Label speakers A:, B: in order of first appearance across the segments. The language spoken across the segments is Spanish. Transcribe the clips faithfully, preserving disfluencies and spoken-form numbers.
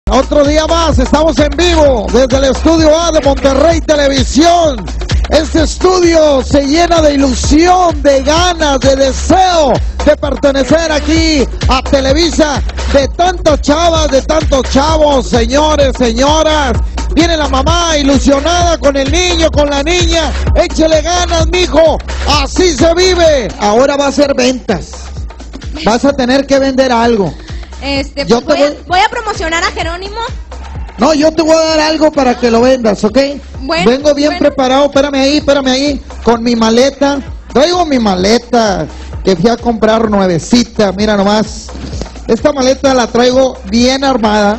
A: Otro día más, estamos en vivo desde el estudio A de Monterrey Televisión. Este estudio se llena de ilusión, de ganas, de deseo de pertenecer aquí a Televisa, de tantas chavas, de tantos chavos, señores, señoras. Viene la mamá ilusionada con el niño, con la niña. Échele ganas, mijo, así se vive. Ahora va a ser ventas. Vas a tener que vender algo.
B: Este,
A: Yo
B: pues
A: te
B: voy,
A: voy...
B: a, voy a promocionar a Jerónimo.
A: No, yo te voy a dar algo para que lo vendas, ¿ok?
B: Bueno,
A: Vengo bien
B: bueno.
A: preparado, espérame ahí, espérame ahí, con mi maleta. Traigo mi maleta que fui a comprar nuevecita, mira nomás. Esta maleta la traigo bien armada,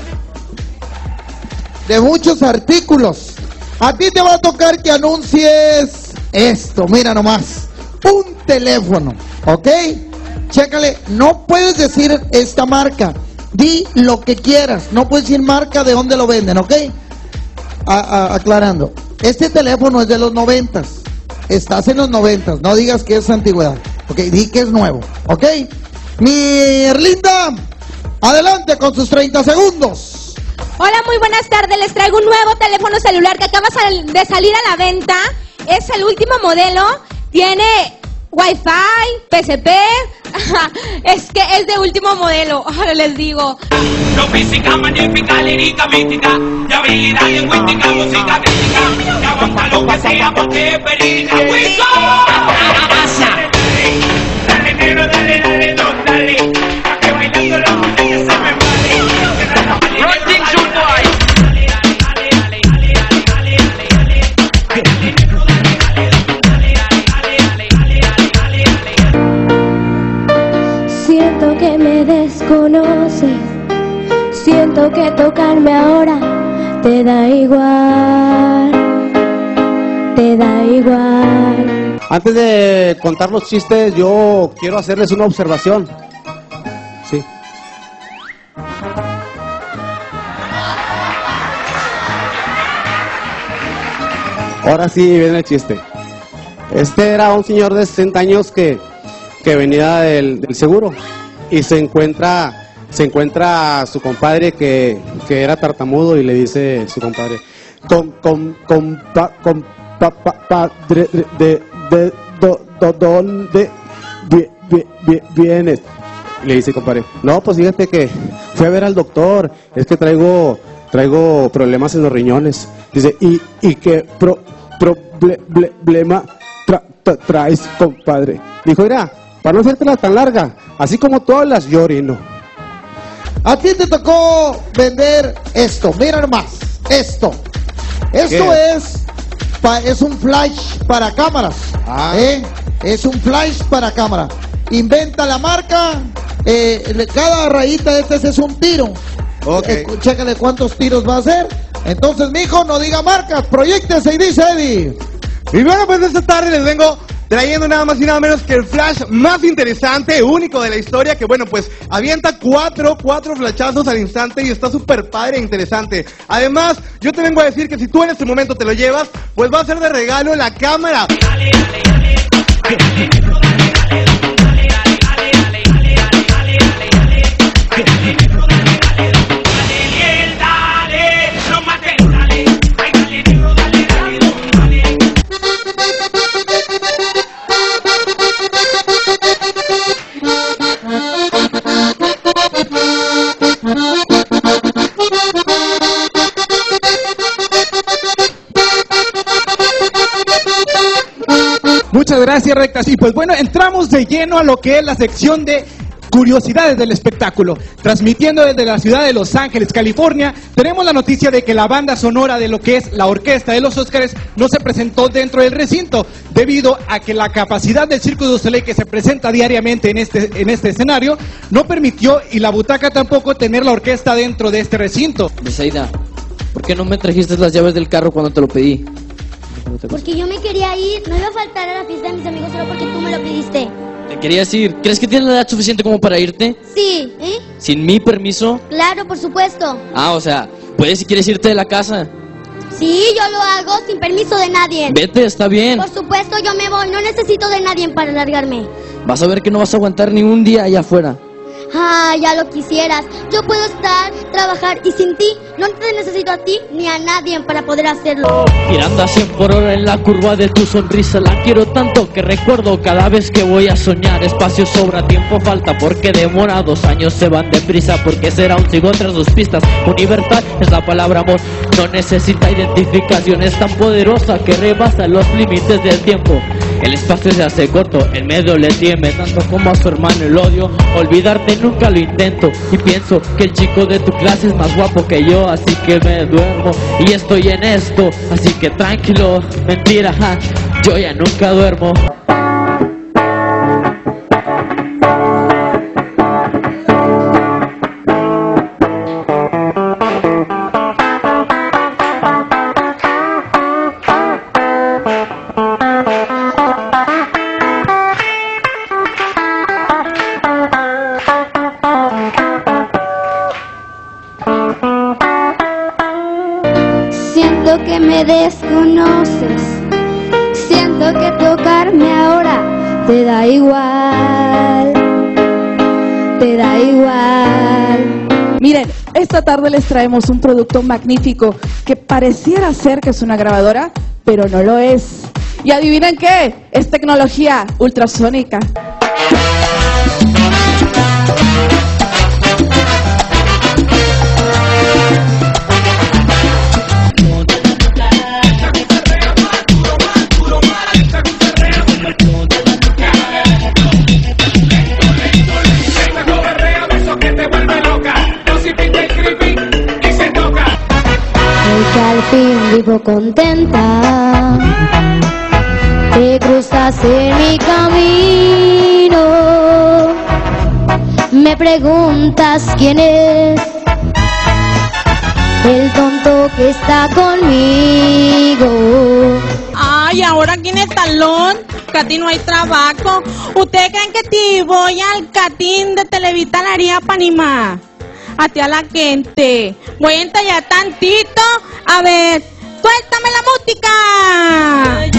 A: de muchos artículos. A ti te va a tocar que anuncies esto, mira nomás. Un teléfono, ¿ok? Chécale, no puedes decir esta marca. Di lo que quieras, no puedes decir marca de dónde lo venden, ¿ok? A, a, aclarando, este teléfono es de los noventas, estás en los noventas, no digas que es antigüedad, ok, di que es nuevo, ¿ok? Mi Erlinda, adelante con sus treinta segundos.
B: Hola, muy buenas tardes, les traigo un nuevo teléfono celular que acaba de salir a la venta. Es el último modelo, tiene Wi-Fi, P C P, es que es de último modelo, ahora les digo.
C: No física, magnífica, lírica, mística, de habilidad lingüística, música mística, que aguanta lo que sea porque es verídica. ¡Wiso! Dale, negro, dale, dale, no, dale, pa' que bailando las muchachas se me vale. Rolling Shoot Boy.
D: Siento que me desconoces, siento que tocarme ahora te da igual, te da igual.
E: Antes de contar los chistes, yo quiero hacerles una observación. Sí. Ahora sí viene el chiste. Este era un señor de sesenta años que, que venía del, del seguro y se encuentra, se encuentra a su compadre que, que era tartamudo y le dice su compadre, con, con, con, pa, con pa, pa, padre de, de, de do, do, ¿dónde vi, vi, vi, vienes? Y le dice compadre, no, pues fíjate que fui a ver al doctor, es que traigo, traigo problemas en los riñones. Dice, ¿y, y qué pro, problema tra, tra, traes, compadre? Dijo, mira, para no hacértela tan larga, así como tú hablas, yo orino.
A: A ti te tocó vender esto, mira nomás, esto. Esto
E: ¿Qué?
A: es, pa, es un flash para cámaras,
E: Ah.
A: ¿eh? Es un flash para cámara. Inventa la marca, eh, cada rayita de este es un tiro.
E: Ok.
A: Eh, chécale cuántos tiros va a hacer. Entonces, mijo, no diga marcas, proyéctese y dice Eddie.
F: Y bueno, pues esta tarde les vengo trayendo nada más y nada menos que el flash más interesante, único de la historia, que bueno, pues avienta cuatro, cuatro flashazos al instante y está súper padre e interesante. Además, yo te vengo a decir que si tú en este momento te lo llevas, pues va a ser de regalo la cámara. Dale, dale, dale, dale, dale.
G: Muchas gracias, Rectas. Y pues bueno, entramos de lleno a lo que es la sección de curiosidades del espectáculo. Transmitiendo desde la ciudad de Los Ángeles, California, tenemos la noticia de que la banda sonora de lo que es la orquesta de los Óscares no se presentó dentro del recinto, debido a que la capacidad del Circo du Soleil, que se presenta diariamente en este, en este escenario, no permitió, y la butaca tampoco, tener la orquesta dentro de este recinto.
H: Besaida, ¿por qué no me trajiste las llaves del carro cuando te lo pedí?
D: Porque yo me quería ir, no iba a faltar a la fiesta de mis amigos solo porque tú me lo pediste.
H: Te querías ir. ¿Crees que tienes la edad suficiente como para irte?
D: Sí, ¿eh?
H: ¿Sin mi permiso?
D: Claro, por supuesto.
H: Ah, o sea, puedes si quieres irte de la casa.
D: Sí, yo lo hago sin permiso de nadie.
H: Vete, está bien.
D: Por supuesto, yo me voy, no necesito de nadie para largarme.
H: Vas a ver que no vas a aguantar ni un día allá afuera.
D: Ah, ya lo quisieras. Yo puedo estar, trabajar y sin ti no te necesito a ti ni a nadie para poder hacerlo.
H: Girando a cien por hora en la curva de tu sonrisa, la quiero tanto que recuerdo cada vez que voy a soñar. Espacio sobra, tiempo falta, porque demora, dos años se van deprisa, porque será un sigo tras sus pistas. Universal es la palabra amor, no necesita identificación, es tan poderosa que rebasa los límites del tiempo. El espacio se hace corto, el medio le tieme tanto como a su hermano el odio. Olvidarte nunca lo intento y pienso que el chico de tu clase es más guapo que yo, así que me duermo y estoy en esto, así que tranquilo, mentira, ja, yo ya nunca duermo.
D: Siento que me desconoces, siento que tocarme ahora te da igual, te da igual.
I: Miren, esta tarde les traemos un producto magnífico que pareciera ser que es una grabadora, pero no lo es. ¿Y adivinen qué? Es tecnología ultrasónica.
D: Al fin vivo contenta, te cruzaste en mi camino, me preguntas quién es el tonto que está conmigo.
J: Ay, ¿ahora quién es talón? Cati, no hay trabajo. ¿Ustedes creen que si voy al Catín de Televita la haría para animar a ti a la gente? Voy a entallar tantito. A ver, suéltame la música.